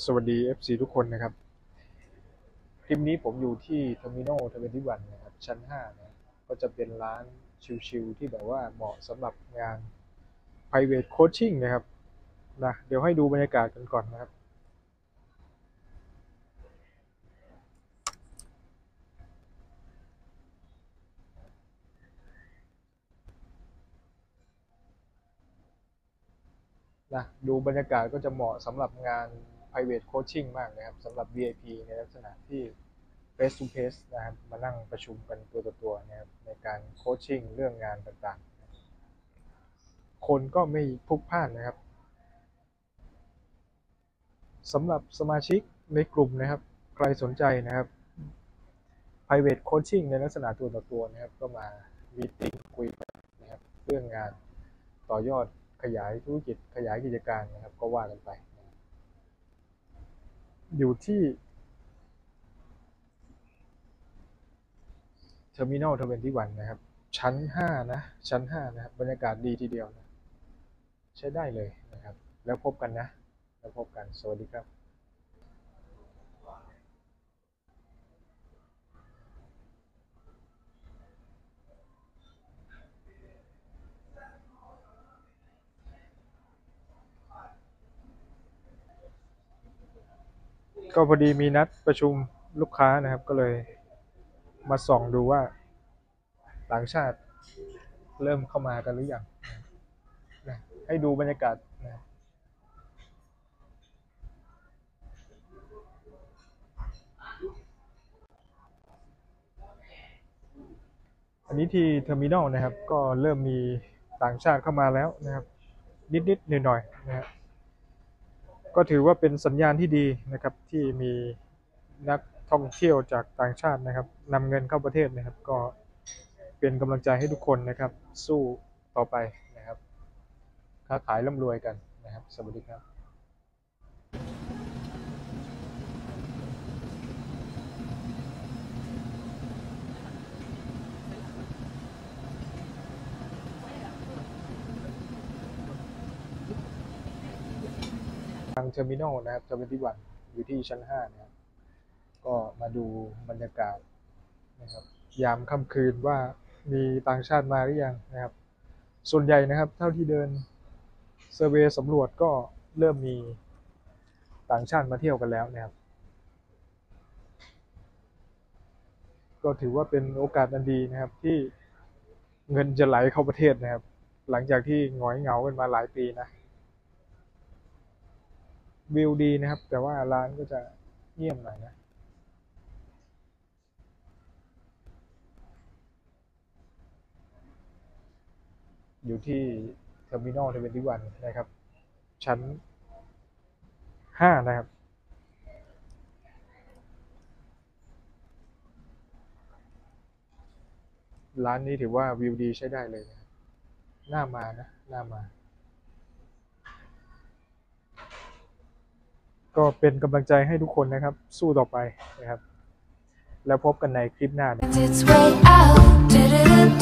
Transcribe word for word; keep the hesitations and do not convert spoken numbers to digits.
สวัสดี เอฟ ซี ทุกคนนะครับคลิปนี้ผมอยู่ที่ Terminal ทเวนตี้วันนะครับชั้นห้านะก็จะเป็นร้านชิลๆที่แบบว่าเหมาะสำหรับงาน Private Coaching นะครับนะเดี๋ยวให้ดูบรรยากาศกันก่อนนะครับนะดูบรรยากาศก็จะเหมาะสำหรับงาน Private Coaching มากนะครับสำหรับ วี ไอ พี ในลักษณะที่ Face to Face นะครับมานั่งประชุมกันตัวต่อตัวนะครับในการโคชชิ่งเรื่องงานต่างๆคนก็ไม่พลุกพล่านนะครับสำหรับสมาชิกในกลุ่มนะครับใครสนใจนะครับ Private Coaching ในลักษณะตัวต่อตัวนะครับก็มามีติ้งคุยกันนะครับเรื่องงานต่อยอดขยายธุรกิจขยายกิจการนะครับก็ว่ากันไปอยู่ที่ Terminal ทเวนตี้วันนะครับชั้นห้านะชั้นห้านะครับบรรยากาศดีทีเดียวนะใช้ได้เลยนะครับแล้วพบกันนะแล้วพบกันสวัสดีครับก็พอดีมีนัดประชุมลูกค้านะครับก็เลยมาส่องดูว่าต่างชาติเริ่มเข้ามากันหรือยังนะให้ดูบรรยากาศนะอันนี้ที่เทอร์มินอลนะครับก็เริ่มมีต่างชาติเข้ามาแล้วนะครับนิดๆหน่อยๆนะครับก็ถือว่าเป็นสัญญาณที่ดีนะครับที่มีนักท่องเที่ยวจากต่างชาตินะครับนำเงินเข้าประเทศนะครับก็เป็นกำลังใจให้ทุกคนนะครับสู้ต่อไปนะครับค้าขายร่ำรวยกันนะครับสวัสดีครับทางเทอร์มินอลนะครับทเวนตี้วันอยู่ที่ชั้นห้านะครับก็มาดูบรรยากาศนะครับยามค่ำคืนว่ามีต่างชาติมาหรือยังนะครับส่วนใหญ่นะครับเท่าที่เดินเซอร์เวย์สำรวจก็เริ่มมีต่างชาติมาเที่ยวกันแล้วนะครับก็ถือว่าเป็นโอกาสอันดีนะครับที่เงินจะไหลเข้าประเทศนะครับหลังจากที่หงอยเหงากันมาหลายปีนะวิวดีนะครับแต่ว่าร้านก็จะเงียบหน่อยนะอยู่ที่เทอร์มินอลทเวนตี้วันนะครับชั้นห้านะครับร้านนี้ถือว่าวิวดีใช้ได้เลยนะครับน่ามานะน่ามาก็เป็นกำลังใจให้ทุกคนนะครับสู้ต่อไปนะครับแล้วพบกันในคลิปหน้า